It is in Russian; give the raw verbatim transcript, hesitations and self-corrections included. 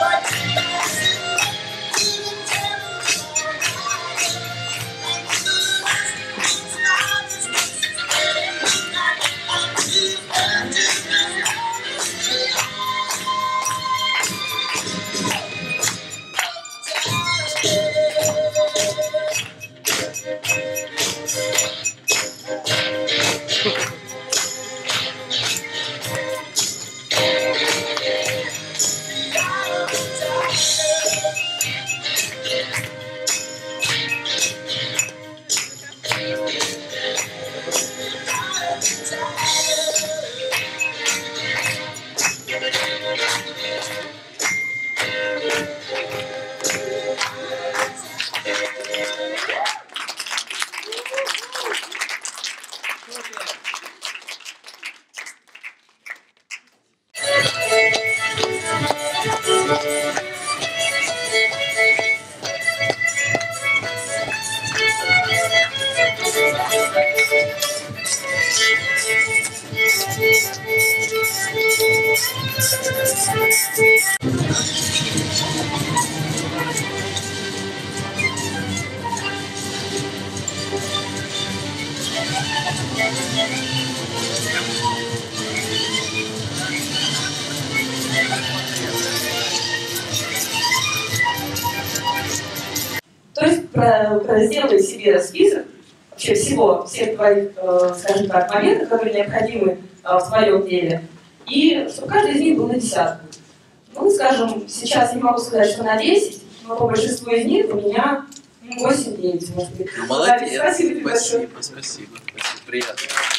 То есть про, про сделай себе список вообще всего, всех твоих, э, скажем так, моментов, которые необходимы э, в твоем деле, и чтобы каждый из них был на десятку. Ну, скажем, сейчас не могу сказать, что на десять, но по большинству из них у меня восемь-девять, может быть. Молодец. Спасибо тебе большое. Спасибо, спасибо. Спасибо. Приятно.